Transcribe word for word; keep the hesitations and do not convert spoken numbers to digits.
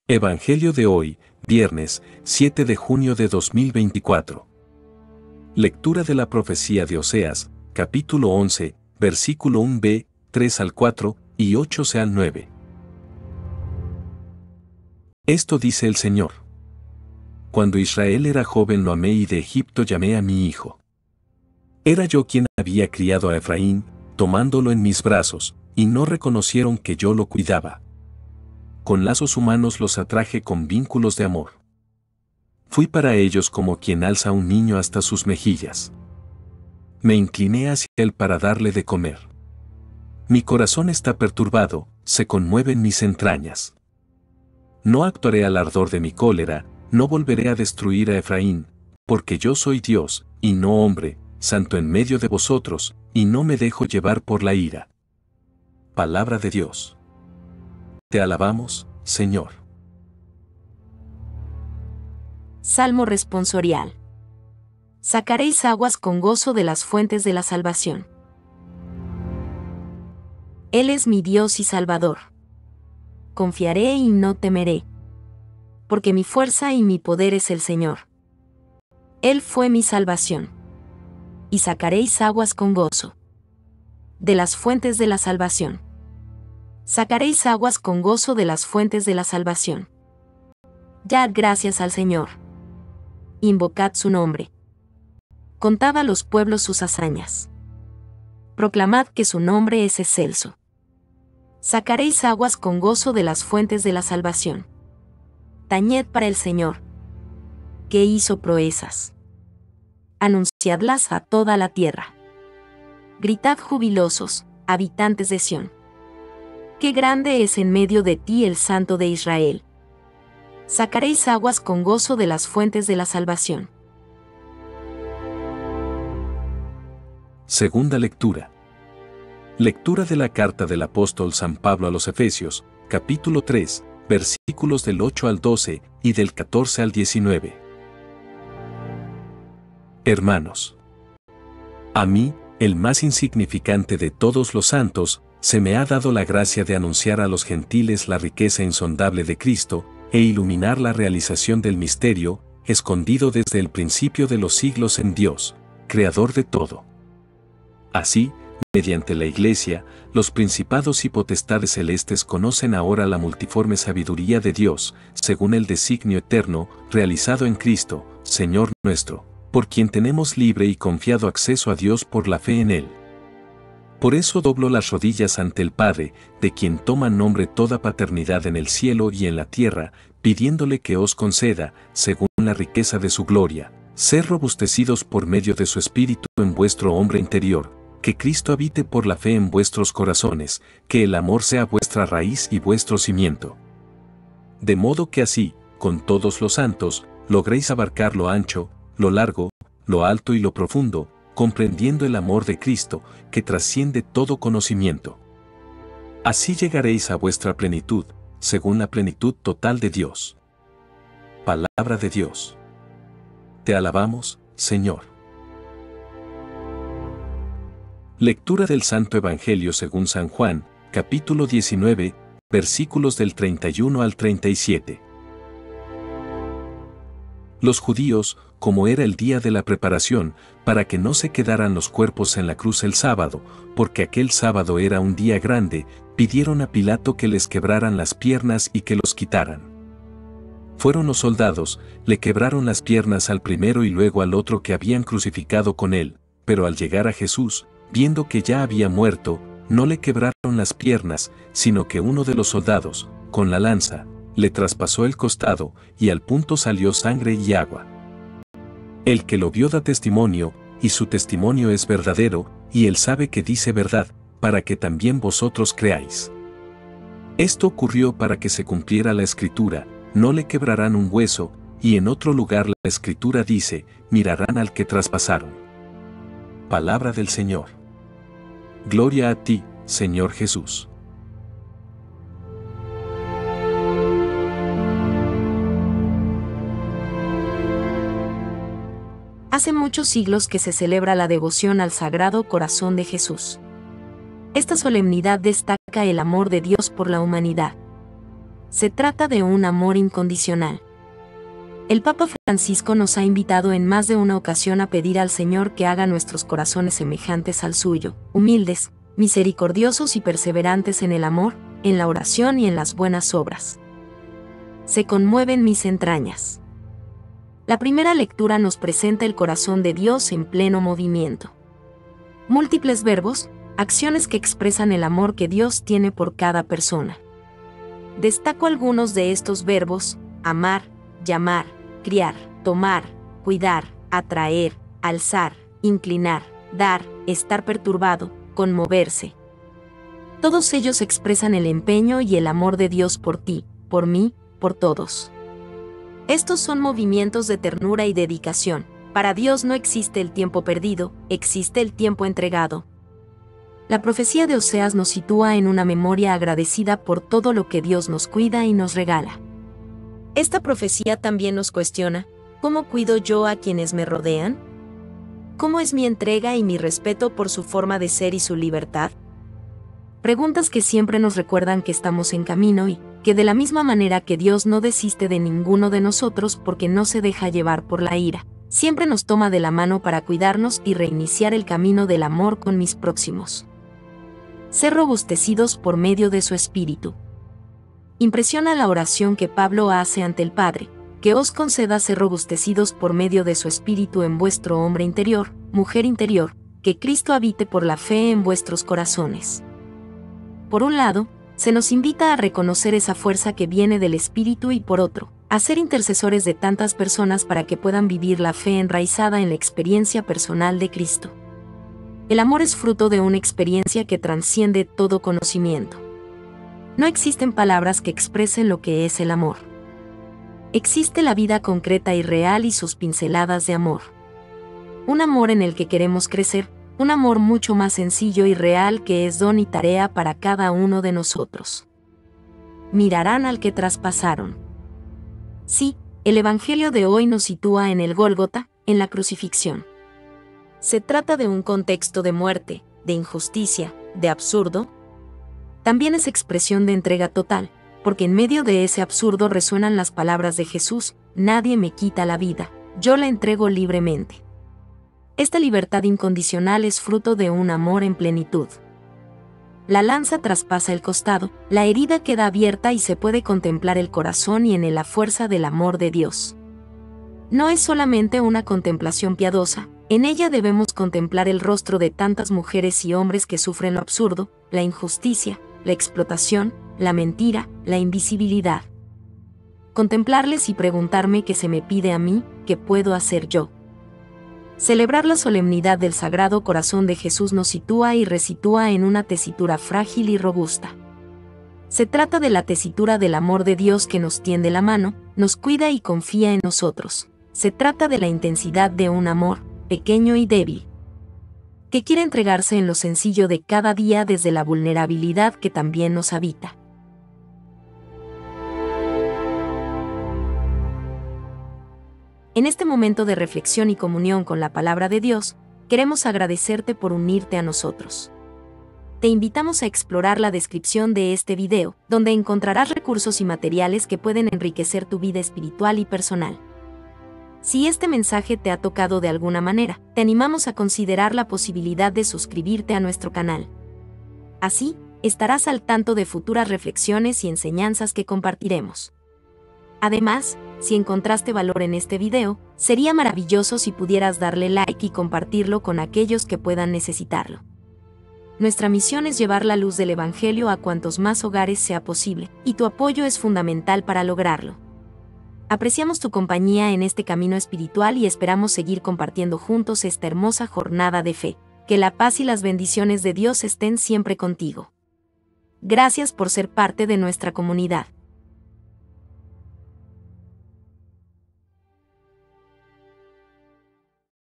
Evangelio de hoy, viernes, siete de junio de dos mil veinticuatro. Lectura de la profecía de Oseas, capítulo once, versículo uno b, tres al cuatro y ocho c al nueve. Esto dice el Señor. Cuando Israel era joven lo amé y de Egipto llamé a mi hijo. Era yo quien había criado a Efraín, tomándolo en mis brazos, y no reconocieron que yo lo cuidaba. Con lazos humanos los atraje con vínculos de amor. Fui para ellos como quien alza a un niño hasta sus mejillas. Me incliné hacia él para darle de comer. Mi corazón está perturbado, se conmueven mis entrañas. No actuaré al ardor de mi cólera, no volveré a destruir a Efraín, porque yo soy Dios, y no hombre, santo en medio de vosotros, y no me dejo llevar por la ira. Palabra de Dios. Te alabamos, Señor. Salmo responsorial. Sacaréis aguas con gozo de las fuentes de la salvación. Él es mi Dios y Salvador. Confiaré y no temeré. Porque mi fuerza y mi poder es el Señor. Él fue mi salvación. Y sacaréis aguas con gozo. De las fuentes de la salvación. Sacaréis aguas con gozo de las fuentes de la salvación. Dad gracias al Señor. Invocad su nombre. Contad a los pueblos sus hazañas. Proclamad que su nombre es excelso. Sacaréis aguas con gozo de las fuentes de la salvación. Tañed para el Señor, que hizo proezas. Anunciadlas a toda la tierra. Gritad jubilosos, habitantes de Sión. ¡Qué grande es en medio de ti el Santo de Israel! Sacaréis aguas con gozo de las fuentes de la salvación. Segunda lectura. Lectura de la carta del apóstol San Pablo a los Efesios, capítulo tres, versículos del ocho al doce y del catorce al diecinueve. Hermanos, a mí, el más insignificante de todos los santos, se me ha dado la gracia de anunciar a los gentiles la riqueza insondable de Cristo, e iluminar la realización del misterio, escondido desde el principio de los siglos en Dios, Creador de todo. Así, mediante la Iglesia, los principados y potestades celestes conocen ahora la multiforme sabiduría de Dios, según el designio eterno, realizado en Cristo, Señor nuestro, por quien tenemos libre y confiado acceso a Dios por la fe en Él. Por eso doblo las rodillas ante el Padre, de quien toma nombre toda paternidad en el cielo y en la tierra, pidiéndole que os conceda, según la riqueza de su gloria, ser robustecidos por medio de su Espíritu en vuestro hombre interior, que Cristo habite por la fe en vuestros corazones, que el amor sea vuestra raíz y vuestro cimiento. De modo que así, con todos los santos, logréis abarcar lo ancho, lo largo, lo alto y lo profundo, comprendiendo el amor de Cristo, que trasciende todo conocimiento. Así llegaréis a vuestra plenitud, según la plenitud total de Dios. Palabra de Dios. Te alabamos, Señor. Lectura del Santo Evangelio según San Juan, capítulo diecinueve, versículos del treinta y uno al treinta y siete. Los judíos, como era el día de la preparación, para que no se quedaran los cuerpos en la cruz el sábado, porque aquel sábado era un día grande, pidieron a Pilato que les quebraran las piernas y que los quitaran. Fueron los soldados, le quebraron las piernas al primero y luego al otro que habían crucificado con él, pero al llegar a Jesús, viendo que ya había muerto, no le quebraron las piernas, sino que uno de los soldados, con la lanza, le traspasó el costado, y al punto salió sangre y agua. El que lo vio da testimonio, y su testimonio es verdadero, y él sabe que dice verdad, para que también vosotros creáis. Esto ocurrió para que se cumpliera la Escritura, no le quebrarán un hueso, y en otro lugar la Escritura dice, mirarán al que traspasaron. Palabra del Señor. Gloria a ti, Señor Jesús. Hace muchos siglos que se celebra la devoción al Sagrado Corazón de Jesús. Esta solemnidad destaca el amor de Dios por la humanidad. Se trata de un amor incondicional. El Papa Francisco nos ha invitado en más de una ocasión a pedir al Señor que haga nuestros corazones semejantes al suyo, humildes, misericordiosos y perseverantes en el amor, en la oración y en las buenas obras. Se conmueven mis entrañas. La primera lectura nos presenta el corazón de Dios en pleno movimiento. Múltiples verbos, acciones que expresan el amor que Dios tiene por cada persona. Destaco algunos de estos verbos: amar, llamar, criar, tomar, cuidar, atraer, alzar, inclinar, dar, estar perturbado, conmoverse. Todos ellos expresan el empeño y el amor de Dios por ti, por mí, por todos. Estos son movimientos de ternura y dedicación. Para Dios no existe el tiempo perdido, existe el tiempo entregado. La profecía de Oseas nos sitúa en una memoria agradecida por todo lo que Dios nos cuida y nos regala. Esta profecía también nos cuestiona: ¿cómo cuido yo a quienes me rodean? ¿Cómo es mi entrega y mi respeto por su forma de ser y su libertad? Preguntas que siempre nos recuerdan que estamos en camino y que de la misma manera que Dios no desiste de ninguno de nosotros porque no se deja llevar por la ira, siempre nos toma de la mano para cuidarnos y reiniciar el camino del amor con mis próximos. Ser robustecidos por medio de su Espíritu. Impresiona la oración que Pablo hace ante el Padre: que os conceda ser robustecidos por medio de su Espíritu en vuestro hombre interior, mujer interior, que Cristo habite por la fe en vuestros corazones. Por un lado, se nos invita a reconocer esa fuerza que viene del Espíritu y por otro, a ser intercesores de tantas personas para que puedan vivir la fe enraizada en la experiencia personal de Cristo. El amor es fruto de una experiencia que trasciende todo conocimiento. No existen palabras que expresen lo que es el amor. Existe la vida concreta y real y sus pinceladas de amor. Un amor en el que queremos crecer, un amor mucho más sencillo y real que es don y tarea para cada uno de nosotros. Mirarán al que traspasaron. Sí, el Evangelio de hoy nos sitúa en el Gólgota, en la crucifixión. Se trata de un contexto de muerte, de injusticia, de absurdo. También es expresión de entrega total, porque en medio de ese absurdo resuenan las palabras de Jesús: nadie me quita la vida, yo la entrego libremente. Esta libertad incondicional es fruto de un amor en plenitud. La lanza traspasa el costado, la herida queda abierta y se puede contemplar el corazón y en él la fuerza del amor de Dios. No es solamente una contemplación piadosa, en ella debemos contemplar el rostro de tantas mujeres y hombres que sufren lo absurdo, la injusticia, la explotación, la mentira, la invisibilidad. Contemplarles y preguntarme qué se me pide a mí, qué puedo hacer yo. Celebrar la solemnidad del Sagrado Corazón de Jesús nos sitúa y resitúa en una tesitura frágil y robusta. Se trata de la tesitura del amor de Dios que nos tiende la mano, nos cuida y confía en nosotros. Se trata de la intensidad de un amor, pequeño y débil, que quiere entregarse en lo sencillo de cada día desde la vulnerabilidad que también nos habita. En este momento de reflexión y comunión con la palabra de Dios, queremos agradecerte por unirte a nosotros. Te invitamos a explorar la descripción de este video, donde encontrarás recursos y materiales que pueden enriquecer tu vida espiritual y personal. Si este mensaje te ha tocado de alguna manera, te animamos a considerar la posibilidad de suscribirte a nuestro canal. Así, estarás al tanto de futuras reflexiones y enseñanzas que compartiremos. Además, si encontraste valor en este video, sería maravilloso si pudieras darle like y compartirlo con aquellos que puedan necesitarlo. Nuestra misión es llevar la luz del Evangelio a cuantos más hogares sea posible, y tu apoyo es fundamental para lograrlo. Apreciamos tu compañía en este camino espiritual y esperamos seguir compartiendo juntos esta hermosa jornada de fe. Que la paz y las bendiciones de Dios estén siempre contigo. Gracias por ser parte de nuestra comunidad.